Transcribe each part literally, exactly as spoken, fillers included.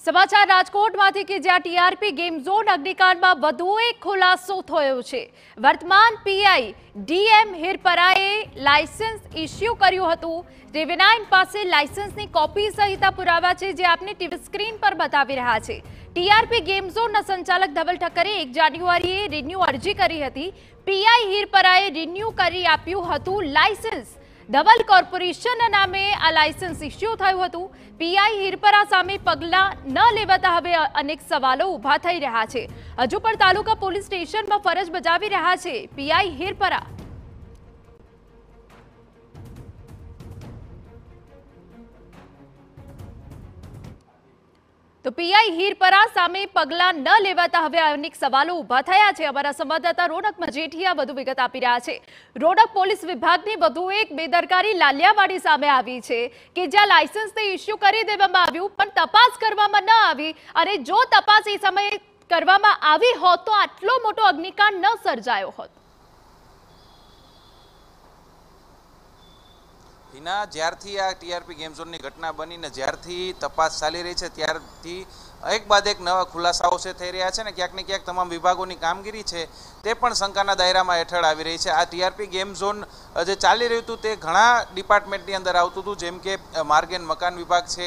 સમાચાર રાજકોટમાંથી કે જ્યાં ટીઆરપી ગેમ ઝોન અગ્નિકાંડમાં વધુ એક ખુલાસો થયો છે। વર્તમાન પીઆઈ ડીએમ હિરપરાએ લાયસન્સ ઇસ્યુ કર્યું હતું। રેવેનાઇન પાસે લાયસન્સની કોપી સહિત પુરાવા છે જે આપને ટીવી સ્ક્રીન પર બતાવી રહ્યા છે। ટીઆરપી ગેમ ઝોનના સંચાલક ધવલ ઠક્કરે એક જાન્યુઆરીએ રિન્યુ અરજી કરી હતી। પીઆઈ હિરપરાએ રિન્યુ કરી આપ્યું હતું લાયસન્સ। ધવલ કોર્પોરેશન નામે આ લાયસન્સ ઇસ્યુ થયું હતું। પીઆઈ હિરપરા સામે પગલાં ન લેવાતા હવે અનેક સવાલો ઊભા થઈ રહ્યા છે। હજુ પણ તાલુકા પોલીસ સ્ટેશનમાં ફરજ બજાવી રહ્યા છે પીઆઈ હિરપરા। તો પીઆઈ હિરપરા સામે પગલાં ન લેવાતા હવે અનેક સવાલો ઊભા થયા છે। અમારા સંવાદદાતા રોનક મજીઠિયા વધુ વિગત આપી રહ્યા છે। રોનક, પોલીસ વિભાગની વધુ એક બેદરકારી લાલિયાવાડી સામે આવી છે કે જ્યાં લાયસન્સને ઇસ્યુ કરી દેવામાં આવ્યું પણ તપાસ કરવામાં ન આવી, અને જો તપાસ એ સમયે કરવામાં આવી હોત તો આટલો મોટો અગ્નિકાંડ ન સર્જાયો હોત। હિના, જ્યારથી આ ટીઆરપી ગેમ ઝોનની ઘટના બનીને જ્યારથી તપાસ ચાલી રહી છે ત્યારથી એક બાદ એક નવા ખુલાસાઓ છે થઈ રહ્યા છે ને ક્યાંક ને ક્યાંક તમામ વિભાગોની કામગીરી છે તે પણ શંકાના દાયરામાં હેઠળ આવી રહી છે। આ ટીઆરપી ગેમ ઝોન જે ચાલી રહ્યું હતું તે ઘણા ડિપાર્ટમેન્ટની અંદર આવતું હતું, જેમ કે માર્ગ એન્ડ મકાન વિભાગ છે,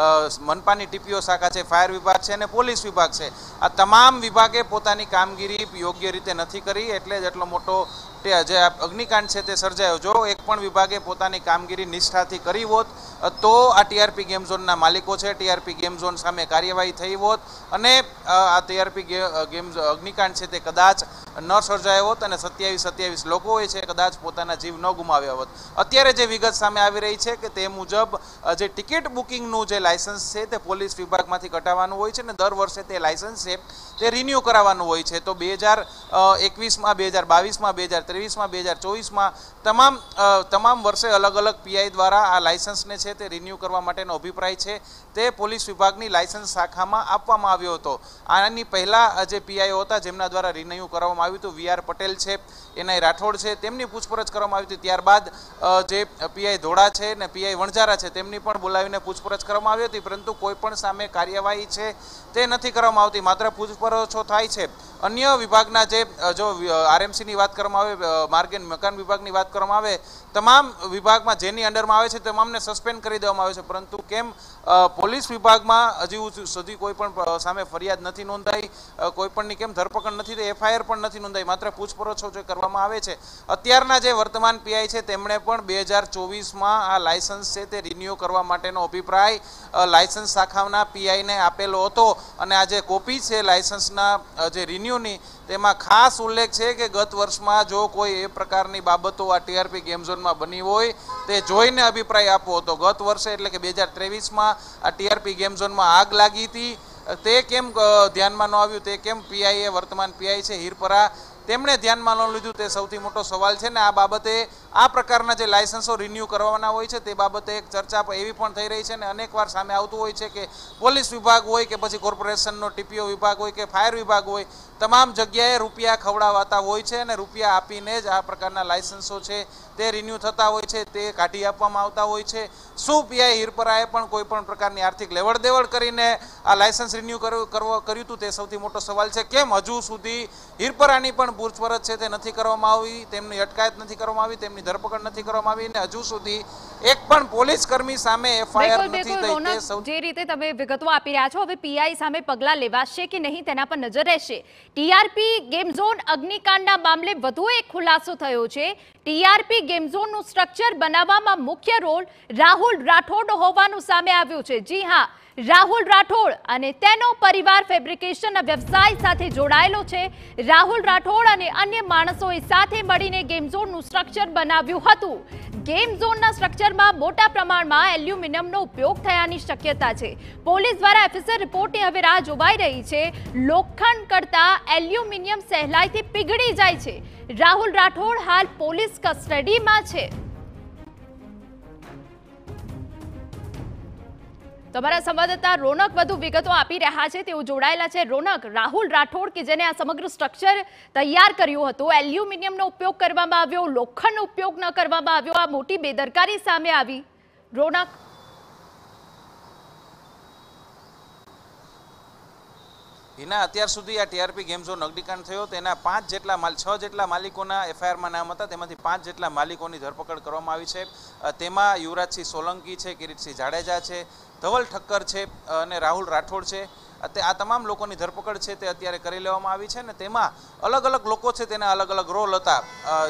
મનપાની ટીપીઓ શાખા છે, ફાયર વિભાગ છે અને પોલીસ વિભાગ છે। આ તમામ વિભાગે પોતાની કામગીરી યોગ્ય રીતે નથી કરી, એટલે જ એટલો મોટો જે અગ્નિકાંડ છે તે સર્જાયો। જો એક પણ વિભાગે પોતાની કામગીરી નિષ્ઠાથી કરી હોત તો આ ટીઆરપી ગેમ ઝોનના માલિકો છે ટીઆરપી ગેમ ઝોન સામે કાર્યવાહી થઈ હોત અને આ ટીઆરપી ગેમ અગ્નિકાંડ છે તે કદાચ ન સર્જાયો હોત અને સત્યાવીસ સત્યાવીસ લોકો હોય છે કદાચ પોતાના જીવ ન ગુમાવ્યા હોત। અત્યારે જે વિગત સામે આવી રહી છે કે તે મુજબ જે ટિકિટ બુકિંગનું જે લાયસન્સ છે તે પોલીસ વિભાગમાંથી કઢાવવાનું હોય છે ને દર વર્ષે તે લાયસન્સ છે તે રિન્યુ કરાવવાનું હોય છે। તો બે હજાર એકવીસમાં બે હજાર બાવીસમાં બે હજાર ત્રેવીસમાં બે હજાર ચોવીસમાં તમામ તમામ વર્ષે અલગ અલગ પીઆઈ દ્વારા આ લાયસન્સને છે તે રિન્યુ કરવા માટેનો અભિપ્રાય છે તે પોલીસ વિભાગની લાયસન્સ શાખામાં આપવામાં આવ્યો હતો। આની પહેલાં જે પીઆઈઓ હતા જેમના દ્વારા રિન્યુ કરવામાં આવ્યું હતું, વી આર પટેલ છે, એનઆઈ રાઠોડ છે, તેમની પૂછપરછ કરવામાં આવી હતી। ત્યારબાદ જે પીઆઈ ધોળા છે ને પીઆઈ વણઝારા છે તેમની પણ બોલાવીને પૂછપરછ કરવામાં આવી હતી, પરંતુ કોઈ પણ સામે કાર્યવાહી છે તે નથી કરવામાં આવતી, માત્ર પૂછપરછો થાય છે। અન્ય વિભાગના જે જો આરએમસીની વાત કરવામાં આવે, માર્ગ એન્ડ મકાન વિભાગની વાત કરવામાં આવે, તમામ વિભાગમાં જેની અંડરમાં આવે છે તમામને સસ્પેન્ડ કરી દેવામાં આવે છે, પરંતુ કેમ પોલીસ વિભાગમાં હજી સુધી કોઈ પણ સામે ફરિયાદ નથી નોંધાઈ, કોઈ પણની કેમ ધરપકડ નથી થઈ, એફઆઈઆર પણ નથી નોંધાઈ, માત્ર પૂછપરછો જે કરવામાં આવે છે। અત્યારના જે વર્તમાન પીઆઈ છે તેમણે પણ બે હજાર ચોવીસમાં આ લાયસન્સ છે તે રિન્યુ કરવા માટેનો અભિપ્રાય લાયસન્સ શાખાના પીઆઈને આપેલો હતો, અને આ જે કોપી છે લાયસન્સના જે રિન્યુની તેમાં ખાસ ઉલ્લેખ છે કે ગત વર્ષમાં જો કોઈ એ પ્રકારની બાબતો આ ટીઆરપી ગેમ ઝોનમાં બની હોય તે જોઈને અભિપ્રાય આપવો હતો। ગત વર્ષે એટલે કે બે હજાર ત્રેવીસમાં આ ટીઆરપી ગેમ ઝોનમાં આગ લાગી હતી, તે કેમ ધ્યાનમાં ન આવ્યું, તે કેમ પીઆઈએ વર્તમાન પીઆઈ છે હિરપરા તેમણે ધ્યાનમાં ન લીધું, તે સૌથી મોટો સવાલ છે ને આ બાબતે આ પ્રકારના જે લાયસન્સો રિન્યુ કરવાના હોય છે તે બાબતે એક ચર્ચા એવી પણ થઈ રહી છે ને અનેકવાર સામે આવતું હોય છે કે પોલીસ વિભાગ હોય કે પછી કોર્પોરેશનનો ટીપીઓ વિભાગ હોય કે ફાયર વિભાગ હોય, તમામ જગ્યાએ રૂપિયા ખવડાવાતા હોય છે અને રૂપિયા આપીને જ આ પ્રકારના લાયસન્સો છે તે રિન્યુ થતા હોય છે, તે કાઢી આપવામાં આવતા હોય છે। શું પીઆઈ હિરપરાએ પણ કોઈ પણ પ્રકારની આર્થિક લેવડ દેવડ કરીને આ લાયસન્સ રિન્યુ કર્યું હતું તે સૌથી મોટો સવાલ છે। કેમ હજુ સુધી હિરપરાની પણ પૂછપરછ છે તે નથી કરવામાં આવી, તેમની અટકાયત નથી કરવામાં આવી, તેમની ધરપકડ નથી કરવામાં આવી અને હજુ સુધી એક પણ પોલીસ કર્મી સામે એફઆઈઆર નથી થઈ। જે રીતે તમે વિગતો આપી રહ્યા છો, હવે પીઆઈ સામે પગલાં લેવાશે કે નહીં તેના પર નજર રહેશે। ટીઆરપી ગેમ ઝોન અગ્નિકાંડના મામલે વધુ એક ખુલાસો થયો છે। ટીઆરપી ગેમ ઝોનનું સ્ટ્રક્ચર બનાવવામાં મુખ્ય રોલ રાહુલ રાઠોડ હોવાનું સામે આવ્યું છે। જી હા, રાહુલ રાઠોડ અને તેનો પરિવાર ફેબ્રિકેશનના વ્યવસાય સાથે જોડાયેલો છે। રાહુલ રાઠોડ અને અન્ય માણસોએ સાથે મળીને ગેમ ઝોનનું સ્ટ્રક્ચર બનાવ્યું હતું। ગેમ ઝોનના સ્ટ્રક્ચરમાં મોટા પ્રમાણમાં એલ્યુમિનિયમનો ઉપયોગ થયાની શક્યતા છે। પોલીસ દ્વારા એફએસએલ રિપોર્ટની હવે રાહ જોવાઈ રહી છે। લોખંડ કરતા એલ્યુમિનિયમ સહેલાઈથી પીગળી જાય છે। રાહુલ રાઠોડ હાલ પોલીસ કસ્ટડીમાં છે। તમારા સંવાદદાતા રોનક વધુ વિગતો આપી રહ્યા છે, તેઓ જોડાયેલા છે। રોનક, રાહુલ રાઠોડ કે જેને આ સમગ્ર સ્ટ્રક્ચર તૈયાર કર્યું હતું, એલ્યુમિનિયમનો ઉપયોગ કરવામાં આવ્યો, લોખંડનો ઉપયોગ ન કરવામાં આવ્યો, આ મોટી બેદરકારી સામે આવી। રોનક, હિના, અત્યાર સુધી આ ટીઆરપી ગેમ ઝોન અગ્નિકાંડ થયો તેના પાંચ જેટલા માલ છ જેટલા માલિકોના એફઆઈઆરમાં નામ હતા, તેમાંથી પાંચ જેટલા માલિકોની ધરપકડ કરવામાં આવી છે. તેમાં યુવરાજસિંહ સોલંકી છે, કિરીટસિંહ જાડેજા છે, ધવલ ઠક્કર છે અને રાહુલ રાઠોડ છે. આ તમામ લોકોની ધરપકડ છે તે અત્યારે કરી લેવામાં આવી છે ને તેમાં અલગ અલગ લોકો છે તેના અલગ અલગ રોલ હતા.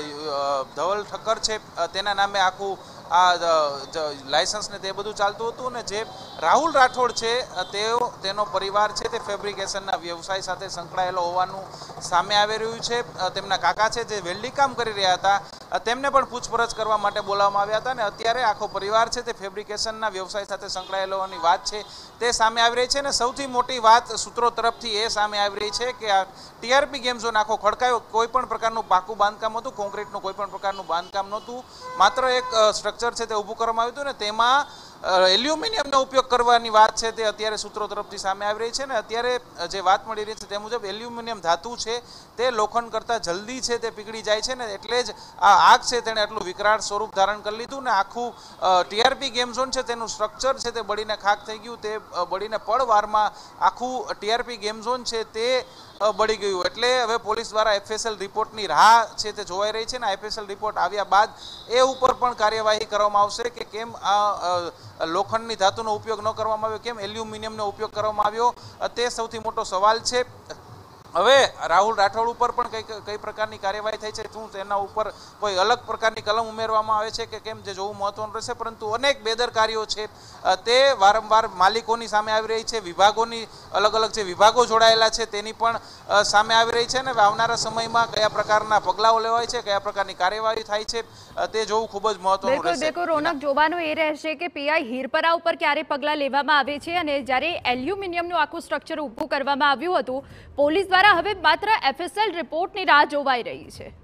ધવલ ઠક્કર છે તેના નામે આખું આ લાયસન્સ ને તે બધું ચાલતું હતું ને જે રાહુલ રાઠોડ છે તેઓ તેનો પરિવાર છે તે ફેબ્રિકેશનના વ્યવસાય સાથે સંકળાયેલો હોવાનું સામે આવી રહ્યું છે. તેમના કાકા છે જે વેલ્ડિંગ કામ કરી રહ્યા હતા તેમને પણ પૂછપરછ કરવા માટે બોલાવવામાં આવ્યા હતા ને અત્યારે આખો પરિવાર છે તે ફેબ્રિકેશનના વ્યવસાય સાથે સંકળાયેલો હોવાની વાત છે તે સામે આવી રહી છે ને સૌથી મોટી વાત સૂત્રો તરફથી એ સામે આવી રહી છે કે આ ટીઆરપી ગેમ ઝોન આખો ખડકાયો, કોઈ પણ પ્રકારનું પાકું બાંધકામ હતું, કોન્ક્રીટનું કોઈ પણ પ્રકારનું બાંધકામ નહોતું, માત્ર એક સ્ટ્રક્ચર છે તે ઊભું કરવામાં આવ્યું હતું ને તેમાં એલ્યુમિનિયમનો ઉપયોગ કરવાની વાત છે તે અત્યારે સૂત્રો તરફથી સામે આવી રહી છે ને અત્યારે જે વાત મળી રહી છે તે મુજબ એલ્યુમિનિયમ ધાતુ છે તે લોખંડ કરતાં જલ્દી છે તે પીગળી જાય છે ને એટલે જ આ આગ છે તેણે એટલું વિકરાળ સ્વરૂપ ધારણ કરી લીધું ને આખું ટીઆરપી ગેમ ઝોન છે તેનું સ્ટ્રક્ચર છે તે બળીને ખાખ થઈ ગયું. તે બળીને પળવારમાં આખું ટીઆરપી ગેમ ઝોન છે તે બળી ગયું. એટલે હવે પોલીસ દ્વારા એફએસએલ રિપોર્ટની રાહ છે તે જોવાઈ રહી છે ને એફએસએલ રિપોર્ટ આવ્યા બાદ એ ઉપર પણ કાર્યવાહી કરવામાં આવશે કે કેમ આ લોખંડની ધાતુનો ઉપયોગ ન કરવામાં આવ્યો, કેમ એલ્યુમિનિયમનો ઉપયોગ કરવામાં આવ્યો, તે સૌથી મોટો સવાલ છે. હવે રાહુલ રાઠોડ ઉપર પણ કઈ કઈ પ્રકારની કાર્યવાહી થઈ છે, શું તેના ઉપર કોઈ અલગ પ્રકારની કલમ ઉમેરવામાં આવે છે કે કેમ, જે જોવું મહત્વનું રહેશે. પરંતુ અનેક બેદરકારીઓ છે તે વારંવાર માલિકોની સામે આવી રહી છે, વિભાગોની અલગ અલગ જે વિભાગો જોડાયેલા છે તેની પણ સામે આવી રહી છે ને આવનારા સમયમાં કયા પ્રકારના પગલાઓ લેવાય છે, કયા પ્રકારની કાર્યવાહી થાય છે તે જોવું ખૂબ જ મહત્વનું રહેશે. બિલકુલ રોનક, જોવાનું એ રહેશે કે પીઆઈ હિરપરા ઉપર ક્યારે પગલાં લેવામાં આવે છે અને જ્યારે એલ્યુમિનિયમનું આખું સ્ટ્રક્ચર ઊભું કરવામાં આવ્યું હતું પોલીસ દ્વારા હવે માત્ર એફએસએલ રિપોર્ટની રાહ જોવાઈ રહી છે.